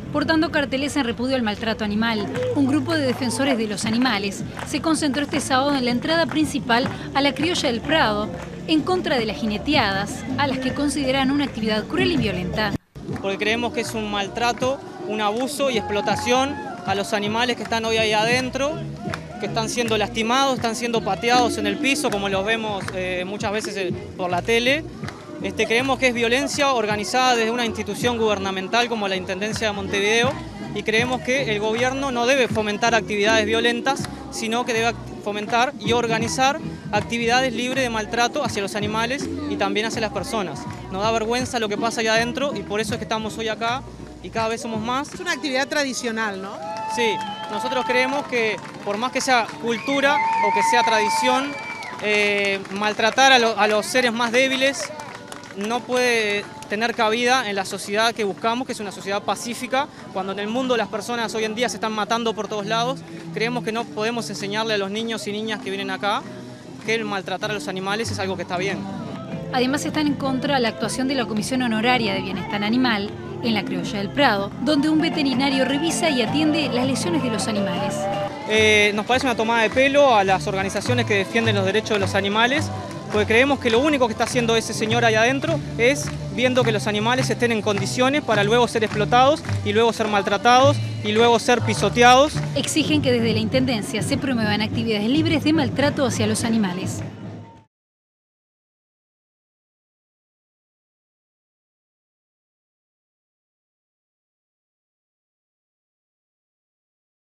portando carteles en repudio al maltrato animal. Un grupo de defensores de los animales se concentró este sábado en la entrada principal a la Criolla del Prado, en contra de las jineteadas, a las que consideran una actividad cruel y violenta. Porque creemos que es un maltrato, un abuso y explotación a los animales que están hoy ahí adentro, que están siendo lastimados, están siendo pateados en el piso, como los vemos muchas veces por la tele. Creemos que es violencia organizada desde una institución gubernamental como la Intendencia de Montevideo, y creemos que el gobierno no debe fomentar actividades violentas, sino que debe fomentar y organizar actividades libres de maltrato hacia los animales y también hacia las personas. Nos da vergüenza lo que pasa allá adentro y por eso es que estamos hoy acá y cada vez somos más. Es una actividad tradicional, ¿no? Sí, nosotros creemos que por más que sea cultura o que sea tradición, maltratar a los seres más débiles no puede tener cabida en la sociedad que buscamos, que es una sociedad pacífica. Cuando en el mundo las personas hoy en día se están matando por todos lados, creemos que no podemos enseñarle a los niños y niñas que vienen acá que el maltratar a los animales es algo que está bien. Además están en contra de la actuación de la Comisión Honoraria de Bienestar Animal en la Criolla del Prado, donde un veterinario revisa y atiende las lesiones de los animales. Nos parece una tomada de pelo a las organizaciones que defienden los derechos de los animales, porque creemos que lo único que está haciendo ese señor allá adentro es viendo que los animales estén en condiciones para luego ser explotados y luego ser maltratados y luego ser pisoteados. Exigen que desde la Intendencia se promuevan actividades libres de maltrato hacia los animales.